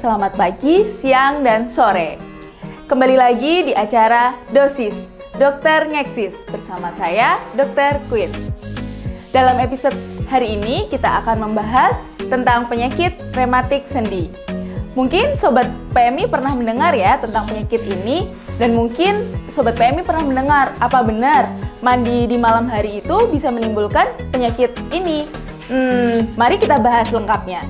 selamat pagi, siang, dan sore. Kembali lagi di acara Dosis, Dokter Ngeksis bersama saya, Dr. Queen. Dalam episode hari ini kita akan membahas tentang penyakit rematik sendi. Mungkin Sobat PMI pernah mendengar ya tentang penyakit ini, dan mungkin Sobat PMI pernah mendengar apa benar mandi di malam hari itu bisa menimbulkan penyakit ini. Mari kita bahas lengkapnya.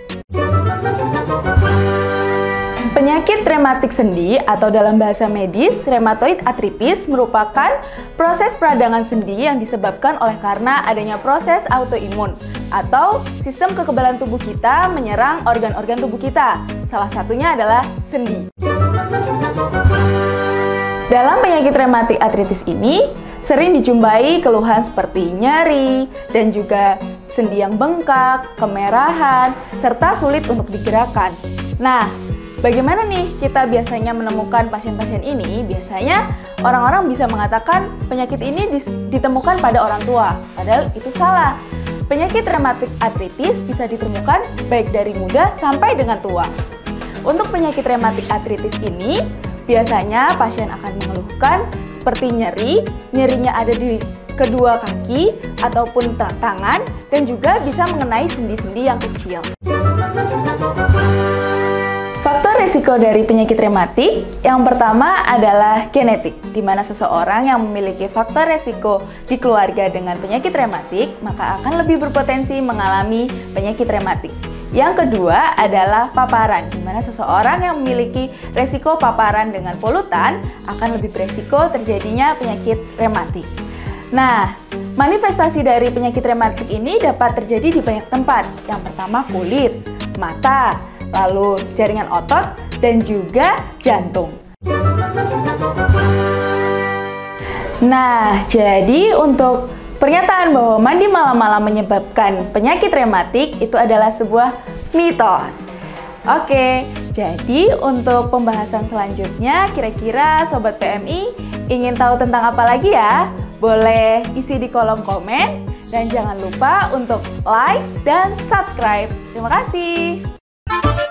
Penyakit rematik sendi atau dalam bahasa medis rheumatoid arthritis merupakan proses peradangan sendi yang disebabkan oleh karena adanya proses autoimun atau sistem kekebalan tubuh kita menyerang organ-organ tubuh kita. Salah satunya adalah sendi. Dalam penyakit rematik arthritis ini sering dijumpai keluhan seperti nyeri dan juga sendi yang bengkak, kemerahan, serta sulit untuk digerakkan. Nah, bagaimana nih kita biasanya menemukan pasien-pasien ini? Biasanya orang-orang bisa mengatakan penyakit ini ditemukan pada orang tua, padahal itu salah. Penyakit rematik arthritis bisa ditemukan baik dari muda sampai dengan tua. Untuk penyakit rematik arthritis ini, biasanya pasien akan mengeluhkan seperti nyerinya ada di kedua kaki ataupun tangan, dan juga bisa mengenai sendi-sendi yang kecil. Faktor risiko dari penyakit rematik yang pertama adalah genetik, di mana seseorang yang memiliki faktor risiko di keluarga dengan penyakit rematik maka akan lebih berpotensi mengalami penyakit rematik. Yang kedua adalah paparan, di mana seseorang yang memiliki resiko paparan dengan polutan akan lebih beresiko terjadinya penyakit rematik. Nah, manifestasi dari penyakit rematik ini dapat terjadi di banyak tempat. Yang pertama kulit, mata, lalu jaringan otot, dan juga jantung. Nah, jadi untuk pernyataan bahwa mandi malam-malam menyebabkan penyakit rematik itu adalah sebuah mitos. Oke, jadi untuk pembahasan selanjutnya, kira-kira Sobat PMI ingin tahu tentang apa lagi ya? Boleh isi di kolom komen, dan jangan lupa untuk like dan subscribe. Terima kasih.